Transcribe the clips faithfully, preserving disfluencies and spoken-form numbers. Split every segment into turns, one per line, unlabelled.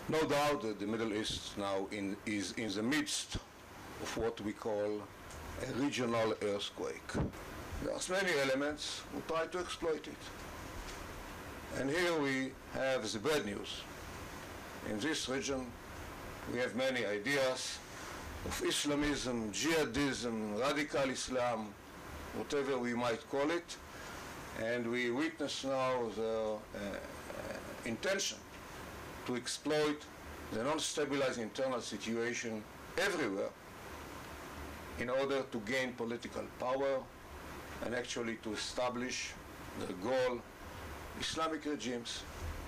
No doubt that the Middle East now in, is in the midst of what we call a regional earthquake. There are many elements who try to exploit it. And here we have the bad news. In this region, we have many ideas of Islamism, jihadism, radical Islam, whatever we might call it, and we witness now the uh, intention to exploit the non-stabilized internal situation everywhere in order to gain political power and actually to establish the goal, Islamic regimes.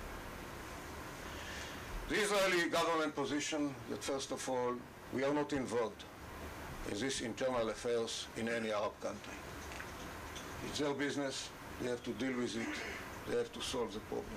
The Israeli government position that first of all, we are not involved in these internal affairs in any Arab country. It's their business, they have to deal with it, they have to solve the problem.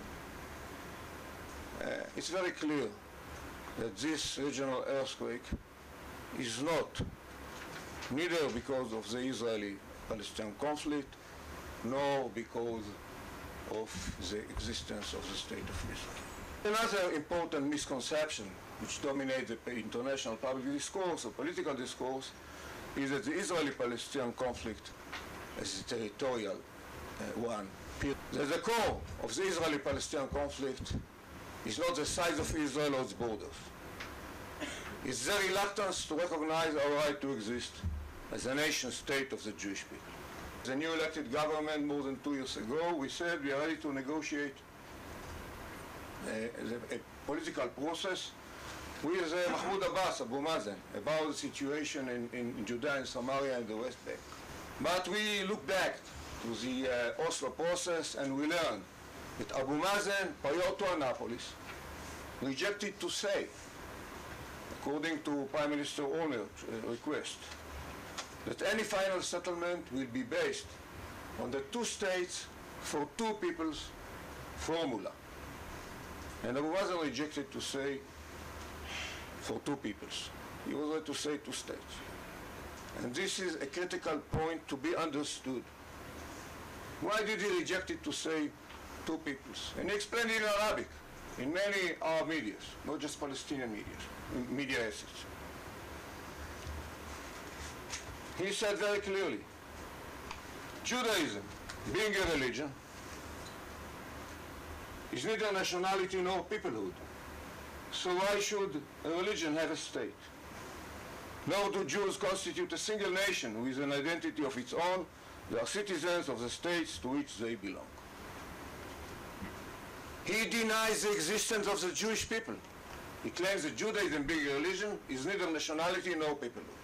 Uh, it's very clear that this regional earthquake is not neither because of the Israeli-Palestinian conflict, nor because of the existence of the State of Israel. Another important misconception which dominates the international public discourse or political discourse is that the Israeli-Palestinian conflict is a territorial uh, one. That the core of the Israeli-Palestinian conflict is not the size of Israel or its borders. It's the reluctance to recognize our right to exist as a nation state of the Jewish people. The new elected government more than two years ago, we said we are ready to negotiate a, a, a political process with uh, Mahmoud Abbas, Abu Mazen, about the situation in, in Judea and Samaria and the West Bank. But we look back to the uh, Oslo process and we learned that Abu Mazen, prior to Annapolis, rejected to say, according to Prime Minister Olmert's uh, request, that any final settlement will be based on the two states for two peoples formula. And Abu Mazen rejected to say for two peoples. He was ready to say two states. And this is a critical point to be understood. Why did he reject it to say two peoples? And he explained it in Arabic, in many Arab media, not just Palestinian media, media assets. He said very clearly, Judaism, being a religion, is neither nationality nor peoplehood. So why should a religion have a state? Nor do Jews constitute a single nation with an identity of its own. They are citizens of the states to which they belong. He denies the existence of the Jewish people. He claims that Judaism, being a religion, is neither nationality nor peoplehood.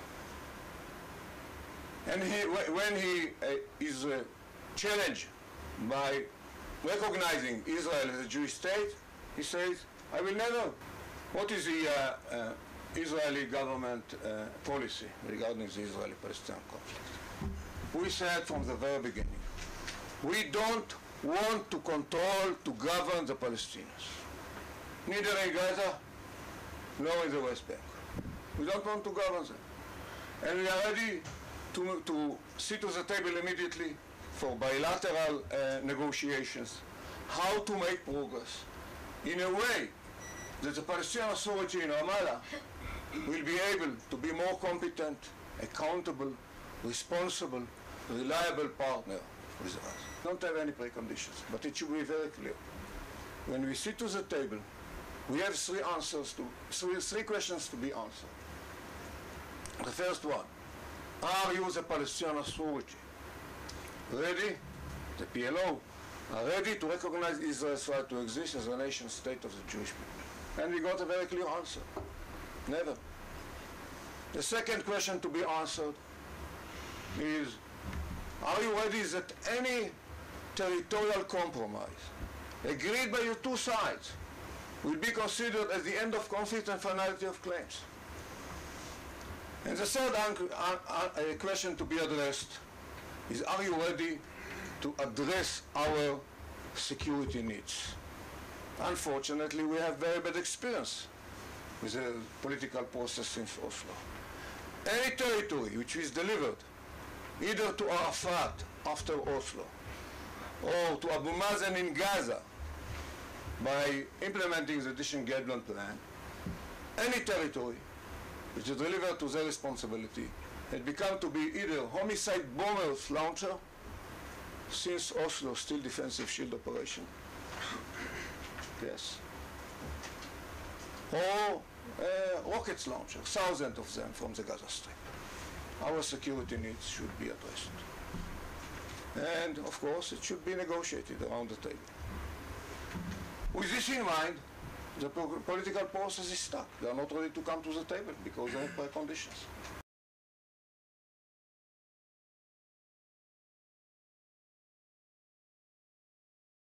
And he, when he uh, is uh, challenged by recognizing Israel as a Jewish state, he says, I will never. What is the uh, uh, Israeli government uh, policy regarding the Israeli-Palestinian conflict? We said from the very beginning, we don't want to control, to govern the Palestinians, neither in Gaza nor in the West Bank. We don't want to govern them. And we are ready to, to sit to the table immediately for bilateral uh, negotiations, how to make progress in a way that the Palestinian Authority in Ramallah will be able to be more competent, accountable, responsible, reliable partner with us. Don't have any preconditions, but it should be very clear. When we sit to the table, we have three answers to, three, three questions to be answered. The first one, are you the Palestinian Authority ready, the P L O, are ready to recognize Israel's right to exist as a nation state of the Jewish people? And we got a very clear answer, never. The second question to be answered is, are you ready that any territorial compromise agreed by your two sides will be considered as the end of conflict and finality of claims? And the third uh, question to be addressed is, are you ready to address our security needs? Unfortunately, we have very bad experience with the political process since Oslo. Any territory which is delivered either to Arafat after Oslo or to Abu Mazen in Gaza by implementing the Dishon-Gedlon plan, any territory which is delivered to their responsibility had become to be either homicide bombers launcher, since Oslo still defensive shield operation, yes, or uh, rockets launcher, thousands of them from the Gaza Strip. Our security needs should be addressed. And of course, it should be negotiated around the table. With this in mind, the po political process is stuck. They are not ready to come to the table because they have preconditions.